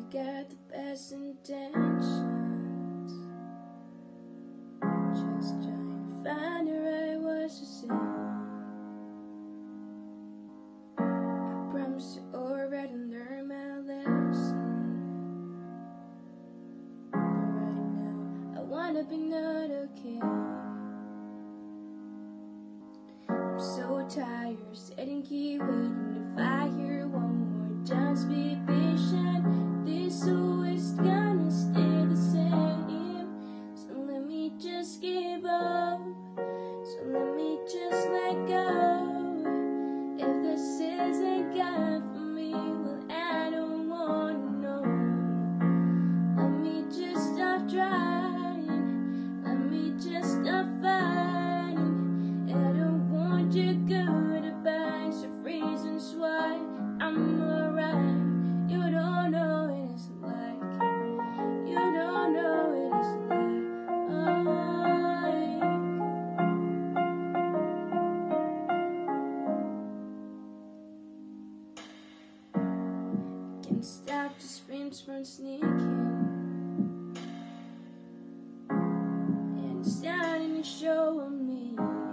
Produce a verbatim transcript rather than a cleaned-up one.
got the best intentions, just trying to find the right words to say. I promise you already learned my lesson, but right now I wanna be not okay. I'm so tired, sitting here waiting. If I hear one more, just be patient. This always gonna stay the same. So let me just give up. So let me just let go. If this isn't God for me, well, I don't wanna know. Let me just stop trying. Let me just stop fighting. I don't want your good advice or reasons why I'm alright. You don't know what it's like. You don't know what it's like. Can't stop the screams from sneaking, and it's starting to show on me.